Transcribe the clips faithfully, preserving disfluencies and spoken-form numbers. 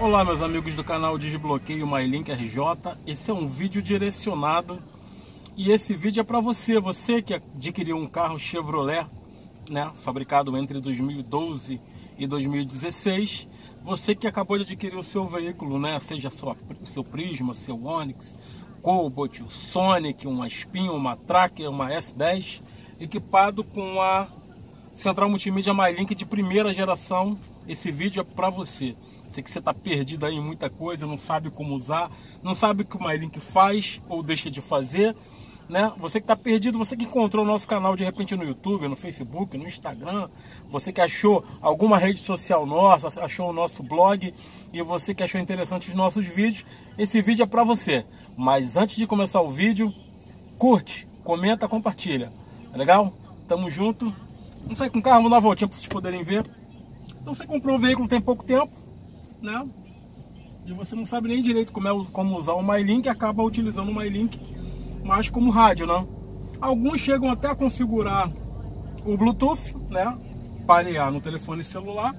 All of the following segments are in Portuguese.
Olá, meus amigos do canal Desbloqueio MyLink R J. Esse é um vídeo direcionado e esse vídeo é para você, você que adquiriu um carro Chevrolet, né, fabricado entre dois mil e doze e dois mil e dezesseis. Você que acabou de adquirir o seu veículo, né, seja sua, o seu Prisma, seu Onix, Cobalt, o Sonic, uma Spin, uma Tracker, uma S dez, equipado com a central multimídia MyLink de primeira geração. Esse vídeo é para você. Sei que você está perdido aí em muita coisa, não sabe como usar, não sabe o que o MyLink faz ou deixa de fazer, né? Você que está perdido, você que encontrou o nosso canal de repente no YouTube, no Facebook, no Instagram, você que achou alguma rede social nossa, achou o nosso blog e você que achou interessante os nossos vídeos, esse vídeo é para você. Mas antes de começar o vídeo, curte, comenta, compartilha. Tá legal? Tamo junto. Vamos sair com o carro, vamos dar uma voltinha para vocês poderem ver. Então você comprou o veículo tem pouco tempo, né? E você não sabe nem direito como, é, como usar o MyLink, acaba utilizando o MyLink mais como rádio, né? Alguns chegam até a configurar o Bluetooth, né? Parear no telefone celular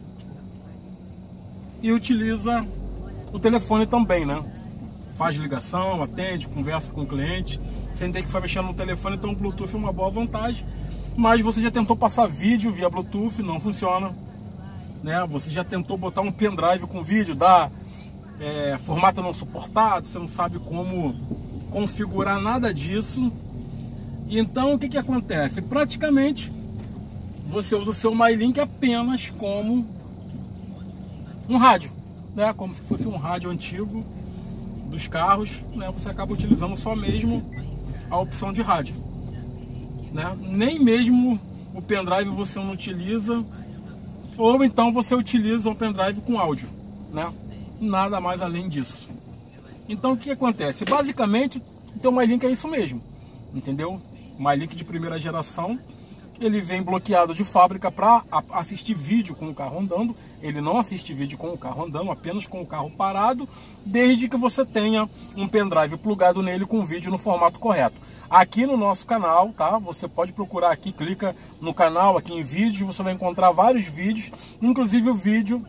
e utiliza o telefone também, né? Faz ligação, atende, conversa com o cliente, sem ter que ficar mexendo no telefone. Então o Bluetooth é uma boa vantagem. Mas você já tentou passar vídeo via Bluetooth, não funciona, né? Você já tentou botar um pendrive com vídeo, dar é, formato não suportado, você não sabe como configurar nada disso. Então o que que acontece? Praticamente você usa o seu MyLink apenas como um rádio, né? Como se fosse um rádio antigo dos carros, né? Você acaba utilizando só mesmo a opção de rádio, né? Nem mesmo o pendrive você não utiliza, ou então você utiliza um pendrive com áudio, né? Nada mais além disso. Então o que acontece? Basicamente o teu MyLink é isso mesmo, entendeu? MyLink de primeira geração, ele vem bloqueado de fábrica para assistir vídeo com o carro andando. Ele não assiste vídeo com o carro andando, apenas com o carro parado, desde que você tenha um pendrive plugado nele com vídeo no formato correto. Aqui no nosso canal, tá? Você pode procurar aqui, clica no canal, aqui em vídeos, você vai encontrar vários vídeos, inclusive o vídeo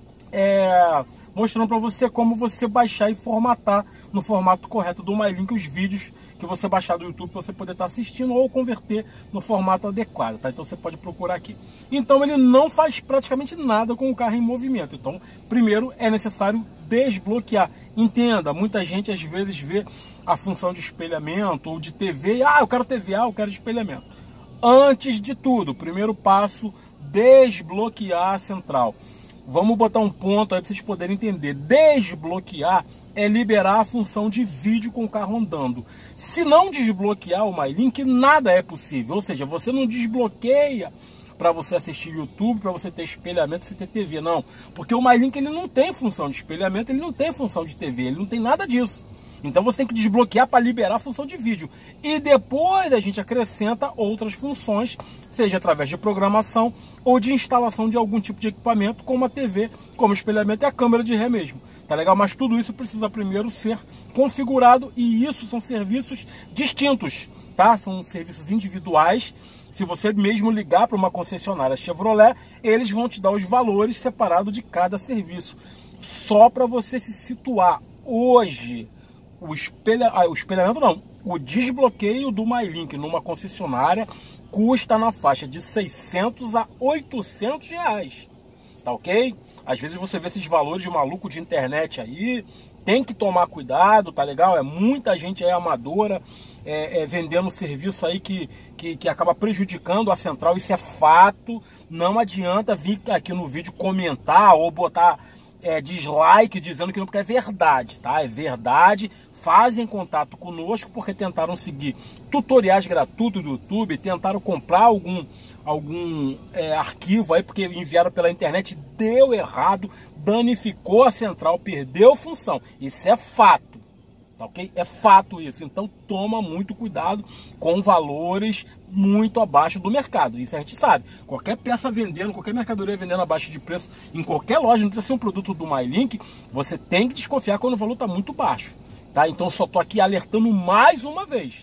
é, mostrando para você como você baixar e formatar no formato correto do MyLink os vídeos que você baixar do YouTube para você poder estar assistindo ou converter no formato adequado, tá? Então você pode procurar aqui. Então ele não faz praticamente nada com o carro em movimento. Então, primeiro é necessário desbloquear. Entenda, muita gente às vezes vê a função de espelhamento ou de T V. Ah, eu quero T V, ah, eu quero espelhamento. Antes de tudo, primeiro passo, desbloquear a central. Vamos botar um ponto aí para vocês poderem entender. Desbloquear é liberar a função de vídeo com o carro andando. Se não desbloquear o MyLink, nada é possível. Ou seja, você não desbloqueia para você assistir YouTube, para você ter espelhamento, você ter T V, não. Porque o MyLink ele não tem função de espelhamento, ele não tem função de T V, ele não tem nada disso. Então você tem que desbloquear para liberar a função de vídeo. E depois a gente acrescenta outras funções, seja através de programação ou de instalação de algum tipo de equipamento, como a T V, como espelhamento e a câmera de ré mesmo. Tá legal? Mas tudo isso precisa primeiro ser configurado e isso são serviços distintos, tá? São serviços individuais. Se você mesmo ligar para uma concessionária Chevrolet, eles vão te dar os valores separados de cada serviço. Só para você se situar hoje, o, espelha, ah, o espelhamento não, o desbloqueio do MyLink numa concessionária custa na faixa de seiscentos a oitocentos reais, tá ok? Às vezes você vê esses valores de maluco de internet aí, tem que tomar cuidado, tá legal? É muita gente aí amadora, é, é, vendendo serviço aí que, que, que acaba prejudicando a central, isso é fato. Não adianta vir aqui no vídeo comentar ou botar é, dislike dizendo que não, porque é verdade, tá? É verdade. Fazem contato conosco porque tentaram seguir tutoriais gratuitos do YouTube, tentaram comprar algum, algum é, arquivo aí porque enviaram pela internet, deu errado, danificou a central, perdeu função. Isso é fato, tá ok? É fato isso. Então toma muito cuidado com valores muito abaixo do mercado. Isso a gente sabe. Qualquer peça vendendo, qualquer mercadoria vendendo abaixo de preço, em qualquer loja, não precisa ser um produto do MyLink, você tem que desconfiar quando o valor está muito baixo. Tá? Então eu só tô aqui alertando mais uma vez.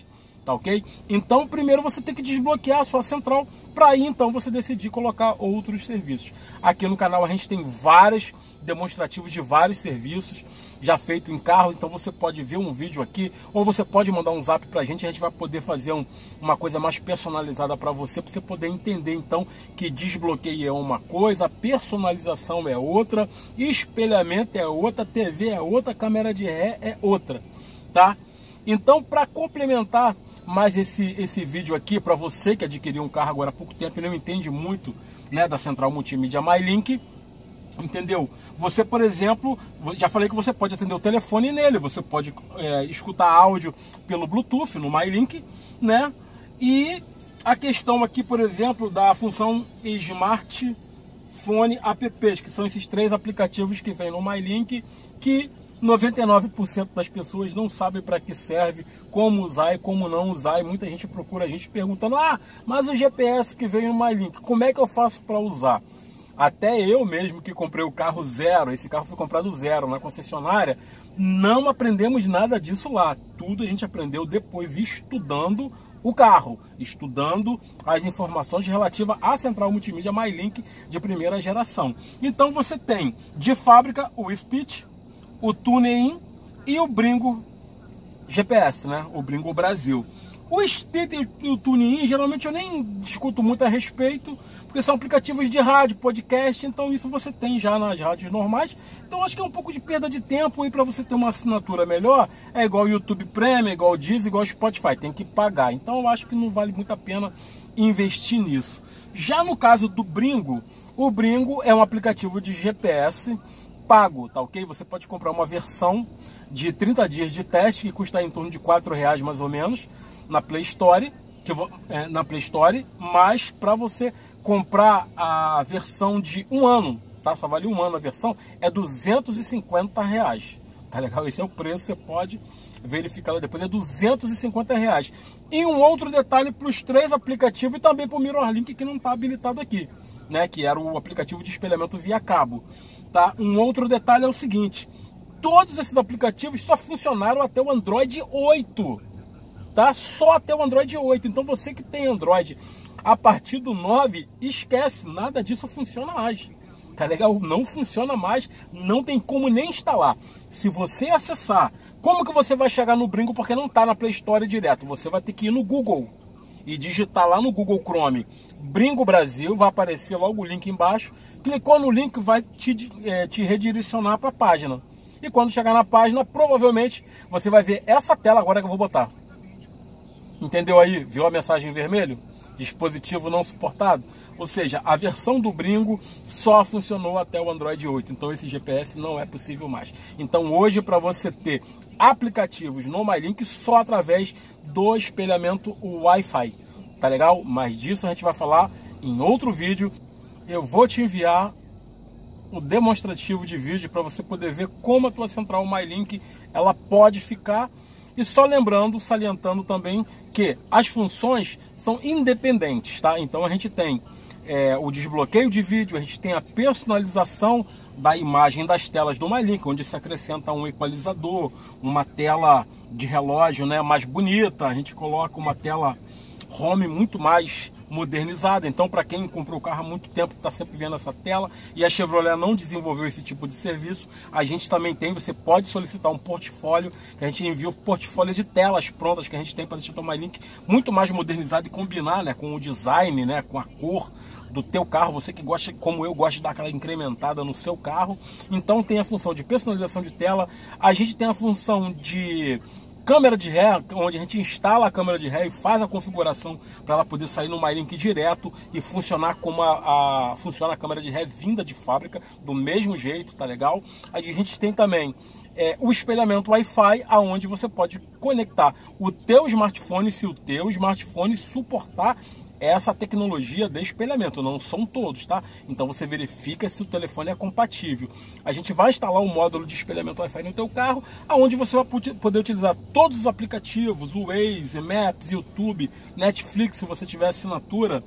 tá ok? Então primeiro você tem que desbloquear a sua central para aí então você decidir colocar outros serviços. Aqui no canal a gente tem vários demonstrativos de vários serviços já feito em carro, então você pode ver um vídeo aqui ou você pode mandar um zap pra gente, a gente vai poder fazer um, uma coisa mais personalizada para você, para você poder entender então que desbloqueio é uma coisa, personalização é outra, espelhamento é outra, T V é outra, câmera de ré é outra, tá? Então, para complementar mais esse, esse vídeo aqui, para você que adquiriu um carro agora há pouco tempo e não entende muito, né, da central multimídia MyLink, entendeu? Você, por exemplo, já falei que você pode atender o telefone nele, você pode é, escutar áudio pelo Bluetooth no MyLink, né? E a questão aqui, por exemplo, da função Smartphone Apps, que são esses três aplicativos que vem no MyLink, que noventa e nove por cento das pessoas não sabem para que serve, como usar e como não usar, e muita gente procura a gente perguntando: ah, mas o G P S que veio no MyLink, como é que eu faço para usar? Até eu mesmo que comprei o carro zero, esse carro foi comprado zero na concessionária, não aprendemos nada disso lá, tudo a gente aprendeu depois estudando o carro, estudando as informações relativas à central multimídia MyLink de primeira geração. Então você tem de fábrica o Stitch, o TuneIn e o Bringo G P S, né? O Bringo Brasil. O Stitch e o TuneIn, geralmente eu nem discuto muito a respeito, porque são aplicativos de rádio, podcast, então isso você tem já nas rádios normais. Então acho que é um pouco de perda de tempo, e para você ter uma assinatura melhor, é igual o YouTube Premium, igual o Deezer, igual o Spotify, tem que pagar. Então eu acho que não vale muito a pena investir nisso. Já no caso do Bringo, o Bringo é um aplicativo de G P S pago, tá ok? Você pode comprar uma versão de trinta dias de teste, que custa em torno de quatro reais mais ou menos, na Play Store, que eu vou, é, na Play Store, mas para você comprar a versão de um ano, tá? Só vale um ano a versão, é duzentos e cinquenta reais, tá legal? Esse é o preço, você pode verificar lá depois, é duzentos e cinquenta reais. E um outro detalhe para os três aplicativos e também para o MirrorLink, que não está habilitado aqui, né? Que era o aplicativo de espelhamento via cabo. Tá? Um outro detalhe é o seguinte: todos esses aplicativos só funcionaram até o Android oito, tá? Só até o Android oito. Então você que tem Android a partir do nove, esquece, nada disso funciona mais, tá legal? Não funciona mais, não tem como nem instalar. Se você acessar, como que você vai chegar no Bringo, porque não tá na Play Store direto? Você vai ter que ir no Google e digitar lá no Google Chrome Bringo Brasil, vai aparecer logo o link embaixo. Clicou no link, vai te, é, te redirecionar para a página. E quando chegar na página, provavelmente você vai ver essa tela agora que eu vou botar. Entendeu aí? Viu a mensagem em vermelho? Dispositivo não suportado. Ou seja, a versão do Bringo só funcionou até o Android oito. Então esse G P S não é possível mais. Então hoje, para você ter aplicativos no MyLink, só através do espelhamento Wi-Fi. Tá legal? Mas disso a gente vai falar em outro vídeo. Eu vou te enviar o demonstrativo de vídeo para você poder ver como a tua central MyLink ela pode ficar. E só lembrando, salientando também que as funções são independentes, tá? Então a gente tem é, o desbloqueio de vídeo, a gente tem a personalização da imagem das telas do MyLink, onde se acrescenta um equalizador, uma tela de relógio, né, mais bonita, a gente coloca uma tela home muito mais modernizada. Então, para quem comprou o carro há muito tempo, está sempre vendo essa tela, e a Chevrolet não desenvolveu esse tipo de serviço, a gente também tem. Você pode solicitar um portfólio, que a gente envia o portfólio de telas prontas que a gente tem para deixar o MyLink muito mais modernizado e combinar, né, com o design, né, com a cor do teu carro. Você que gosta, como eu, gosta de dar aquela incrementada no seu carro. Então tem a função de personalização de tela, a gente tem a função de câmera de ré, onde a gente instala a câmera de ré e faz a configuração para ela poder sair no MyLink direto e funcionar como a, a funciona a câmera de ré vinda de fábrica, do mesmo jeito, tá legal? A gente tem também é, o espelhamento Wi-Fi, aonde você pode conectar o teu smartphone, se o teu smartphone suportar essa tecnologia de espelhamento. Não são todos, tá? Então você verifica se o telefone é compatível. A gente vai instalar um módulo de espelhamento Wi-Fi no teu carro, aonde você vai poder utilizar todos os aplicativos, o Waze, Maps, YouTube, Netflix, se você tiver assinatura,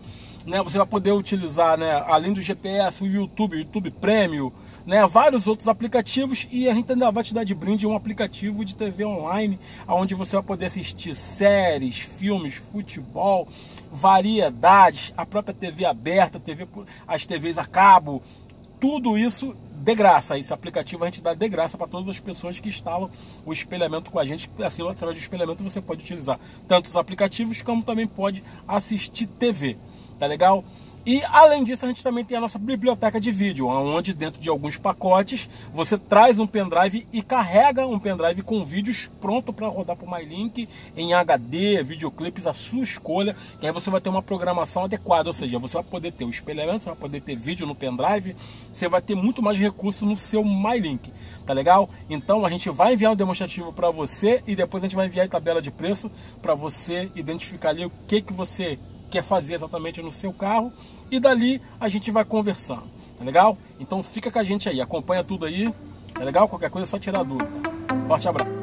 né? Você vai poder utilizar, né, além do G P S, o YouTube, o YouTube Premium, né, vários outros aplicativos, e a gente ainda vai te dar de brinde um aplicativo de T V online, onde você vai poder assistir séries, filmes, futebol, variedades, a própria T V aberta, T V, as T Vs a cabo, tudo isso de graça. Esse aplicativo a gente dá de graça para todas as pessoas que instalam o espelhamento com a gente. Assim, através do espelhamento você pode utilizar tanto os aplicativos como também pode assistir T V, tá legal? E além disso, a gente também tem a nossa biblioteca de vídeo, onde dentro de alguns pacotes você traz um pendrive e carrega um pendrive com vídeos pronto para rodar para o MyLink em H D, videoclipes, a sua escolha. E aí você vai ter uma programação adequada, ou seja, você vai poder ter o espelhamento, você vai poder ter vídeo no pendrive, você vai ter muito mais recurso no seu MyLink, tá legal? Então a gente vai enviar um demonstrativo para você e depois a gente vai enviar a tabela de preço para você identificar ali o que que você quer fazer exatamente no seu carro, e dali a gente vai conversando, tá legal? Então fica com a gente aí, acompanha tudo aí, tá legal? Qualquer coisa é só tirar dúvida. Forte abraço.